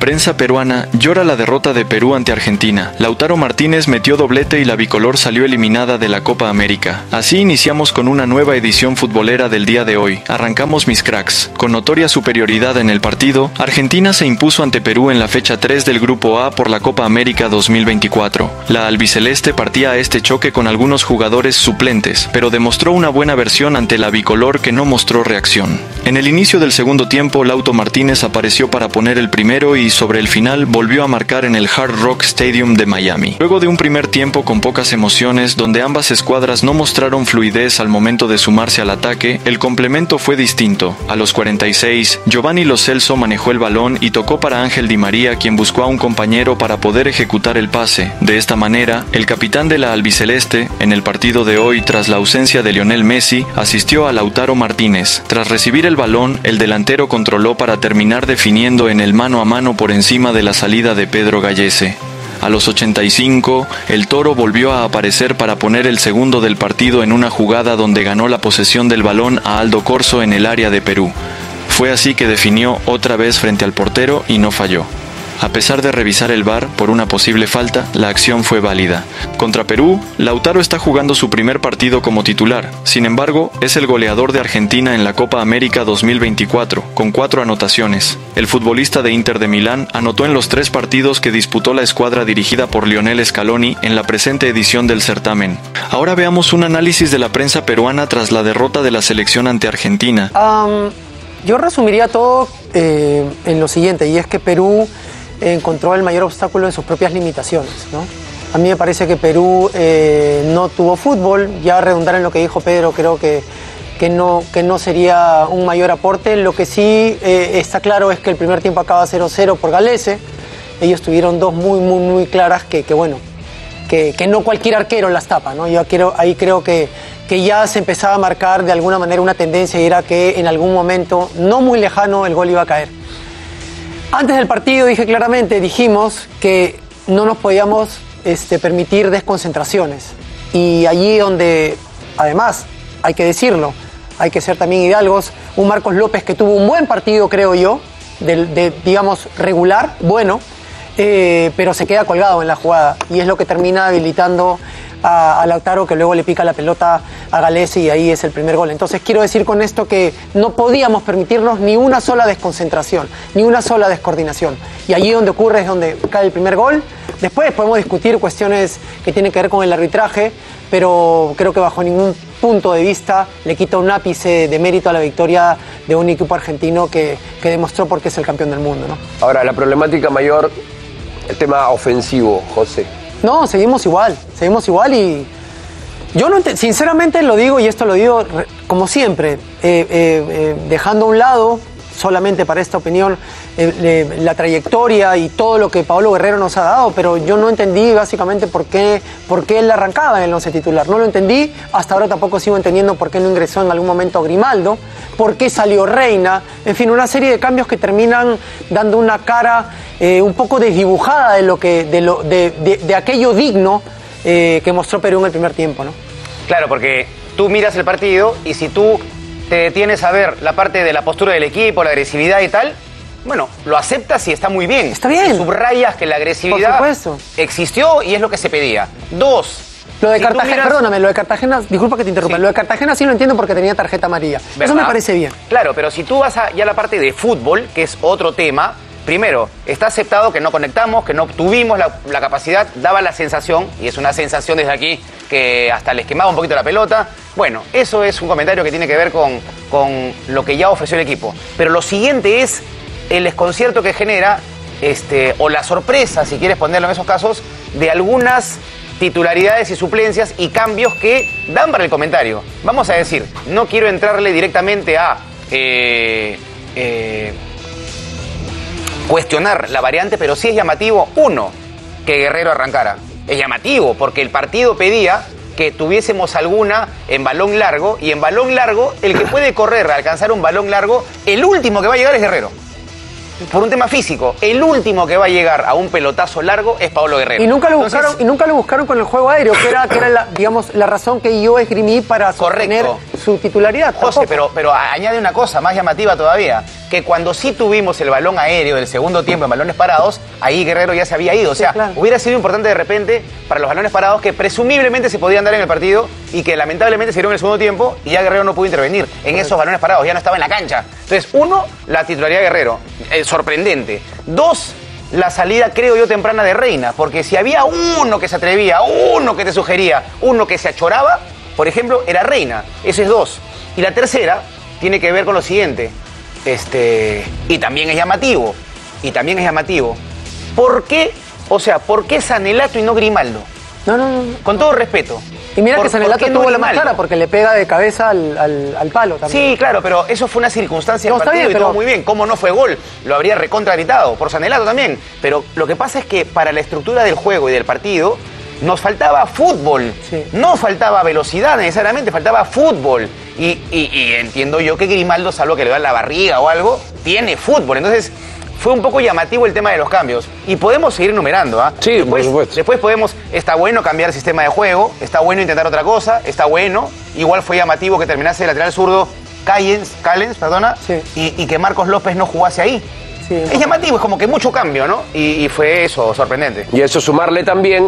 Prensa peruana llora la derrota de Perú ante Argentina. Lautaro Martínez metió doblete y la bicolor salió eliminada de la Copa América. Así iniciamos con una nueva edición futbolera del día de hoy. Arrancamos mis cracks. Con notoria superioridad en el partido, Argentina se impuso ante Perú en la fecha 3 del Grupo A por la Copa América 2024. La albiceleste partía a este choque con algunos jugadores suplentes, pero demostró una buena versión ante la bicolor que no mostró reacción. En el inicio del segundo tiempo, Lauto Martínez apareció para poner el primero y sobre el final volvió a marcar en el Hard Rock Stadium de Miami. Luego de un primer tiempo con pocas emociones, donde ambas escuadras no mostraron fluidez al momento de sumarse al ataque, el complemento fue distinto. A los 46, Giovanni Lo Celso manejó el balón y tocó para Ángel Di María, quien buscó a un compañero para poder ejecutar el pase. De esta manera, el capitán de la albiceleste, en el partido de hoy tras la ausencia de Lionel Messi, asistió a Lautaro Martínez. Tras recibir el balón, el delantero controló para terminar definiendo en el mano a mano por encima de la salida de Pedro Gallese. A los 85, el Toro volvió a aparecer para poner el segundo del partido en una jugada donde ganó la posesión del balón a Aldo Corso en el área de Perú. Fue así que definió otra vez frente al portero y no falló. A pesar de revisar el VAR por una posible falta, la acción fue válida. Contra Perú, Lautaro está jugando su primer partido como titular. Sin embargo, es el goleador de Argentina en la Copa América 2024, con 4 anotaciones. El futbolista de Inter de Milán anotó en los 3 partidos que disputó la escuadra dirigida por Lionel Scaloni en la presente edición del certamen. Ahora veamos un análisis de la prensa peruana tras la derrota de la selección ante Argentina. Yo resumiría todo en lo siguiente, y es que Perú encontró el mayor obstáculo en sus propias limitaciones, ¿no? A mí me parece que Perú no tuvo fútbol. Ya redundar en lo que dijo Pedro, creo que no sería un mayor aporte. Lo que sí está claro es que el primer tiempo acaba 0-0 por Gallese. Ellos tuvieron dos muy claras que no cualquier arquero las tapa, ¿no? Ahí creo que ya se empezaba a marcar de alguna manera una tendencia, y era que en algún momento no muy lejano el gol iba a caer. Antes del partido dijimos que no nos podíamos permitir desconcentraciones, y allí donde, además, hay que decirlo, hay que ser también hidalgos, un Marcos López que tuvo un buen partido, creo yo, digamos regular, bueno, pero se queda colgado en la jugada, y es lo que termina habilitando a Lautaro, que luego le pica la pelota a Gallese, y ahí es el primer gol. Entonces quiero decir con esto que no podíamos permitirnos ni una sola desconcentración, ni una sola descoordinación, y allí donde ocurre es donde cae el primer gol. Después podemos discutir cuestiones que tienen que ver con el arbitraje, pero creo que bajo ningún punto de vista le quita un ápice de mérito a la victoria de un equipo argentino que demostró por qué es el campeón del mundo, ¿no? Ahora, la problemática mayor, el tema ofensivo, José. No, seguimos igual y yo no sinceramente lo digo, y esto lo digo como siempre, dejando a un lado solamente para esta opinión la trayectoria y todo lo que Paolo Guerrero nos ha dado, pero yo no entendí básicamente por qué él arrancaba en el 11 titular. No lo entendí, hasta ahora tampoco sigo entendiendo por qué no ingresó en algún momento Grimaldo, por qué salió Reina, en fin, una serie de cambios que terminan dando una cara un poco desdibujada de aquello digno que mostró Perú en el primer tiempo, ¿no? Claro, porque tú miras el partido y si tú te detienes a ver la parte de la postura del equipo, la agresividad y tal, bueno, lo aceptas y está muy bien. Está bien. Y subrayas que la agresividad existió y es lo que se pedía. 2. Lo de Cartagena, perdóname, lo de Cartagena, disculpa que te interrumpa, sí. Lo de Cartagena sí lo entiendo porque tenía tarjeta amarilla. ¿Verdad? Eso me parece bien. Claro, pero si tú vas ya a la parte de fútbol, que es otro tema, primero, está aceptado que no conectamos, que no tuvimos la capacidad, daba la sensación, y es una sensación desde aquí, que hasta les quemaba un poquito la pelota. Bueno, eso es un comentario que tiene que ver con lo que ya ofreció el equipo. Pero lo siguiente es el desconcierto que genera, o la sorpresa, si quieres ponerlo en esos casos, de algunas titularidades y suplencias y cambios que dan para el comentario. Vamos a decir, no quiero entrarle directamente a cuestionar la variante, pero sí es llamativo, uno, que Guerrero arrancara. Es llamativo, porque el partido pedía que tuviésemos alguna en balón largo, y en balón largo, el que puede correr a alcanzar un balón largo, el último que va a llegar es Guerrero. Por un tema físico, el último que va a llegar a un pelotazo largo es Paolo Guerrero. Y nunca lo buscaron con el juego aéreo, que era digamos, la razón que yo esgrimí para sostener su titularidad. José, pero añade una cosa más llamativa todavía, que cuando sí tuvimos el balón aéreo del segundo tiempo en balones parados, ahí Guerrero ya se había ido. O sea, claro, hubiera sido importante de repente para los balones parados que presumiblemente se podían dar en el partido y que lamentablemente se dieron en el segundo tiempo y ya Guerrero no pudo intervenir en esos balones parados, ya no estaba en la cancha. Entonces, uno, la titularidad de Guerrero, sorprendente. Dos, la salida, creo yo, temprana de Reina, porque si había uno que se atrevía, uno que te sugería, uno que se achoraba, por ejemplo, era Reina. Ese es dos. Y la tercera tiene que ver con lo siguiente, y también es llamativo, ¿por qué, por qué Sanelato y no Grimaldo? No. Con todo respeto. Y mira que Sanelato tuvo la más clara porque le pega de cabeza al palo también. Sí, claro, pero eso fue una circunstancia del partido y todo muy bien. ¿Cómo no fue gol? Lo habría recontra gritado, por Sanelato también. Pero lo que pasa es que para la estructura del juego y del partido nos faltaba fútbol. Sí. No faltaba velocidad necesariamente, faltaba fútbol. Y entiendo yo que Grimaldo, salvo que le da la barriga o algo, tiene fútbol. Entonces fue un poco llamativo el tema de los cambios. Y podemos seguir enumerando, ¿ah? Sí, por supuesto. Después podemos, está bueno cambiar el sistema de juego, está bueno intentar otra cosa, está bueno. Igual fue llamativo que terminase el lateral zurdo Callens, sí, y que Marcos López no jugase ahí. Sí, es llamativo, es como que mucho cambio, ¿no? Y fue eso, sorprendente. Y a eso sumarle también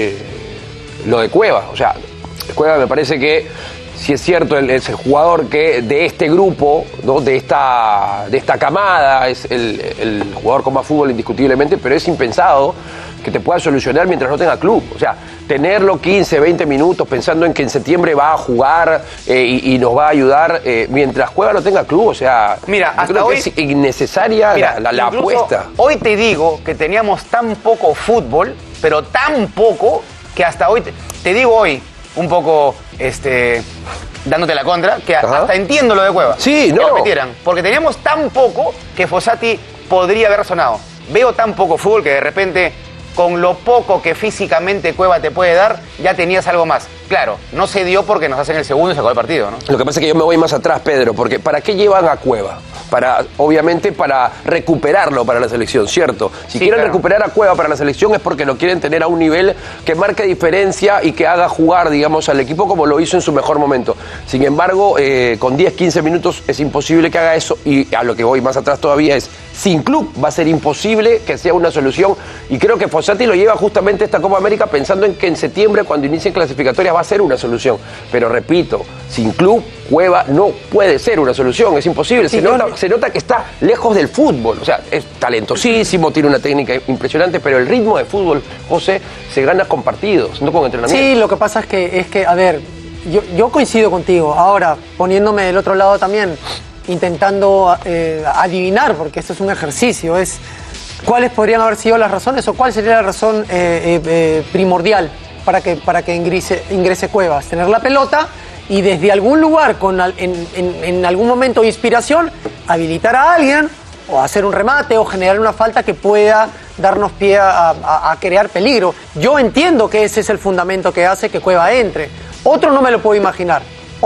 lo de Cueva. O sea, Cueva me parece que, si es cierto, es el jugador que de este grupo, ¿no? de esta camada, es el jugador con más fútbol indiscutiblemente, pero es impensado que te pueda solucionar mientras no tenga club. O sea, tenerlo 15, 20 minutos pensando en que en septiembre va a jugar y nos va a ayudar mientras Cueva no tenga club. O sea, mira, hasta creo hoy que es innecesaria la apuesta. Hoy te digo que teníamos tan poco fútbol, pero tan poco, que hasta hoy, te digo hoy, un poco dándote la contra, que hasta entiendo lo de Cueva. Sí, no. Que lo metieran, porque teníamos tan poco que Fossati podría haber razonado. Veo tan poco fútbol que de repente, con lo poco que físicamente Cueva te puede dar, ya tenías algo más. Claro, no se dio porque nos hacen el segundo y se acabó el partido, ¿no? Lo que pasa es que yo me voy más atrás, Pedro, porque ¿para qué llevan a Cueva? Obviamente para recuperarlo para la selección, ¿cierto? Si quieren recuperar a Cueva para la selección es porque lo quieren tener a un nivel que marque diferencia y que haga jugar, digamos, al equipo como lo hizo en su mejor momento. Sin embargo, con 10, 15 minutos es imposible que haga eso, y a lo que voy más atrás todavía es, sin club va a ser imposible que sea una solución, y creo que Fossati lo lleva justamente esta Copa América pensando en que en septiembre, cuando inicien clasificatorias, va a ser una solución. Pero repito, sin club, Cueva no puede ser una solución, es imposible. Sí, se nota que está lejos del fútbol. O sea, es talentosísimo, tiene una técnica impresionante, pero el ritmo de fútbol, José, se gana con partidos, no con entrenamiento. Sí, lo que pasa es que a ver, yo coincido contigo. Ahora, poniéndome del otro lado también, intentando adivinar, porque esto es un ejercicio, es cuáles podrían haber sido las razones o cuál sería la razón primordial para que ingrese Cuevas. Tener la pelota y desde algún lugar, en algún momento de inspiración, habilitar a alguien o hacer un remate o generar una falta que pueda darnos pie a crear peligro. Yo entiendo que ese es el fundamento que hace que Cueva entre. Otro no me lo puedo imaginar.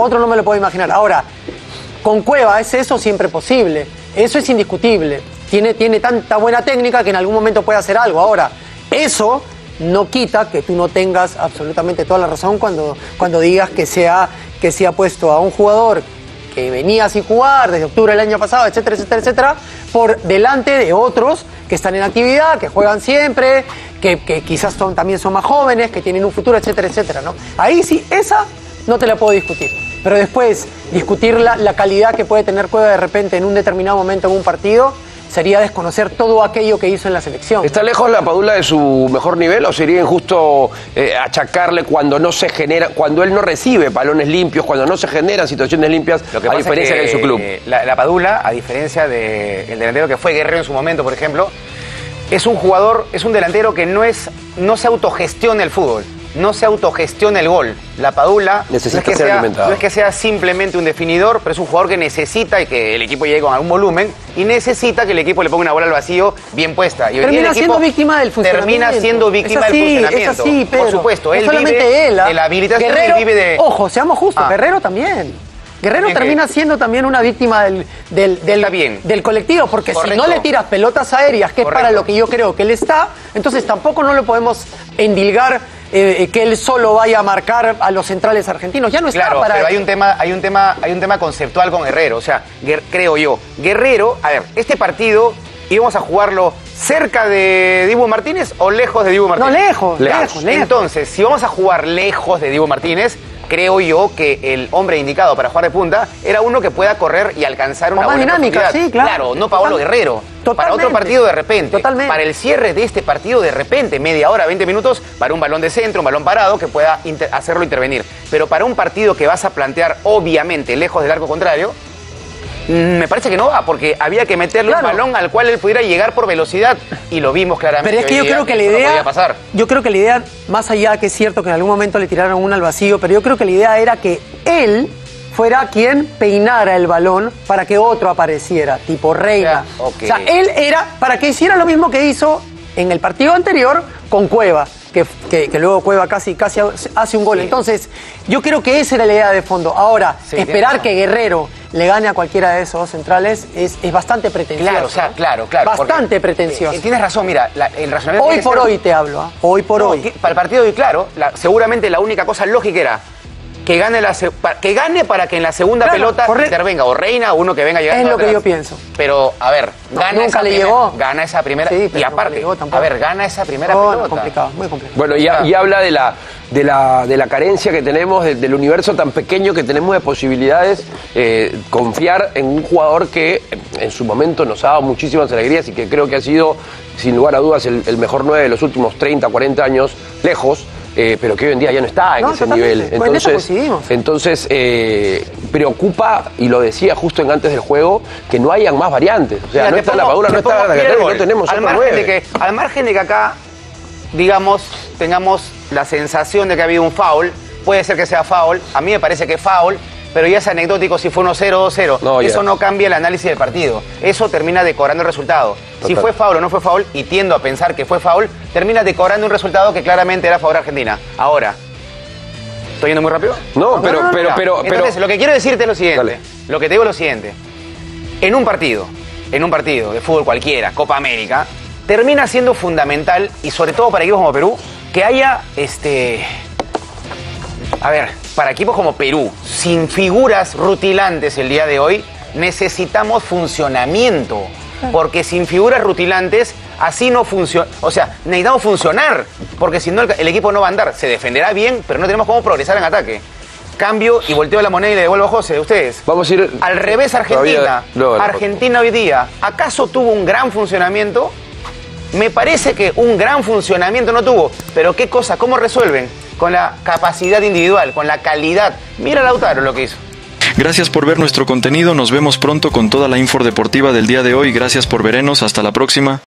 Ahora, con Cueva es eso siempre posible. Eso es indiscutible. Tiene tanta buena técnica que en algún momento puede hacer algo. Ahora, eso no quita que tú no tengas absolutamente toda la razón cuando digas que se ha puesto a un jugador que venía sin jugar desde octubre del año pasado, etcétera, etcétera, etcétera, por delante de otros que están en actividad, que juegan siempre, que quizás también son más jóvenes, que tienen un futuro, etcétera, etcétera, ¿no? Ahí sí, esa no te la puedo discutir. Pero después, discutir la calidad que puede tener Cueva de repente en un determinado momento en un partido, sería desconocer todo aquello que hizo en la selección. ¿Está lejos la Padula de su mejor nivel o sería injusto achacarle cuando no se genera, cuando él no recibe balones limpios, cuando no se generan situaciones limpias, a diferencia que en su club? La Padula, a diferencia del delantero que fue Guerrero en su momento, por ejemplo, es un jugador, es un delantero que no se autogestiona el fútbol. No se autogestiona el gol. La Padula no es que sea simplemente un definidor, pero es un jugador que necesita y que el equipo llegue con algún volumen y necesita que el equipo le ponga una bola al vacío bien puesta. Y termina siendo víctima del funcionamiento. Termina siendo víctima del funcionamiento. Es así, Pedro. Por supuesto, él vive de la habilitación, Guerrero, él vive de... Ojo, seamos justos, Guerrero también. Guerrero termina siendo también una víctima del colectivo, porque si no le tiras pelotas aéreas, que es para lo que yo creo que él está, entonces tampoco no lo podemos endilgar que él solo vaya a marcar a los centrales argentinos. Ya no está Claro, para... pero hay un tema conceptual con Guerrero. O sea, creo yo. Guerrero, a ver, este partido íbamos a jugarlo cerca de Dibu Martínez o lejos de Dibu Martínez. No, lejos. Entonces, si vamos a jugar lejos de Dibu Martínez, creo yo que el hombre indicado para jugar de punta era uno que pueda correr y alcanzar una más buena dinámica, profundidad. sí, claro. No Paolo Guerrero. Para Totalmente. otro partido de repente. Totalmente. Para el cierre de este partido de repente, media hora, 20 minutos, para un balón de centro, un balón parado que pueda hacerlo intervenir. Pero para un partido que vas a plantear obviamente lejos del arco contrario, me parece que no va, porque había que meterle un balón al cual él pudiera llegar por velocidad y lo vimos claramente. Pero es que yo creo que la eso no idea, podía pasar. yo creo que la idea, más allá que es cierto que en algún momento le tiraron una al vacío, pero yo creo que la idea era que él fuera quien peinara el balón para que otro apareciera, tipo Reina. Ok. O sea, él era para que hiciera lo mismo que hizo en el partido anterior con Cueva. Que luego Cueva casi hace un gol. Sí. Entonces, yo creo que esa era la idea de fondo. Ahora, Sí, esperar que Guerrero le gane a cualquiera de esos dos centrales es bastante pretencioso. Claro, o sea, ¿no? claro. Bastante pretencioso. Tienes razón, mira, el razonamiento... Hoy tiene que por ser- hoy te hablo, ¿ah? Hoy por No, hoy. para el partido de hoy, claro, seguramente la única cosa lógica era que gane para que en la segunda Claro, pelota correcto. intervenga o Reina o uno que venga llegando Es lo que atrás. yo pienso. Pero, a ver, No, gana nunca esa le primera, llegó. gana esa primera Sí, pero y nunca le aparte, llegó tampoco. a ver, gana esa primera No, pelota. complicado, muy complicado. Bueno, y habla de la carencia que tenemos, del universo tan pequeño que tenemos de posibilidades, confiar en un jugador que en su momento nos ha dado muchísimas alegrías y que creo que ha sido, sin lugar a dudas, el mejor 9 de los últimos 30, 40 años, lejos, pero que hoy en día ya no está en No, ese totalmente. nivel. Pues en eso coincidimos. Entonces, preocupa, y lo decía justo antes del juego, que no hayan más variantes. O sea, Mira, no te está pongo- la Padula, te no está pongo- la mira el Gatell, gol. no tenemos al otro margen 9. al margen de que acá, digamos, tengamos la sensación de que ha habido un foul, puede ser que sea foul, a mí me parece que es foul, pero ya es anecdótico si fue 1-0 o 2-0. No, Eso ya. no cambia el análisis del partido. Eso termina decorando el resultado. Si Total. fue foul o no fue foul, y tiendo a pensar que fue foul, termina decorando un resultado que claramente era a favor de Argentina. Ahora, ¿estoy yendo muy rápido? No, pero Entonces, lo que quiero decirte es lo siguiente. Dale. Lo que te digo es lo siguiente. En un partido de fútbol cualquiera, Copa América, termina siendo fundamental, y sobre todo para equipos como Perú, que haya, para equipos como Perú, sin figuras rutilantes el día de hoy, necesitamos funcionamiento. Porque sin figuras rutilantes, así no funciona. O sea, necesitamos funcionar, porque si no el equipo no va a andar. Se defenderá bien, pero no tenemos cómo progresar en ataque. Cambio y volteo la moneda y le devuelvo a José, ustedes. Vamos a ir... Al revés, Argentina. Todavía- Argentina hoy día, ¿acaso tuvo un gran funcionamiento? Me parece que un gran funcionamiento no tuvo. Pero ¿qué cosa? ¿Cómo resuelven? Con la capacidad individual, con la calidad. Mira Lautaro lo que hizo. Gracias por ver nuestro contenido, nos vemos pronto con toda la info deportiva del día de hoy, gracias por vernos, hasta la próxima.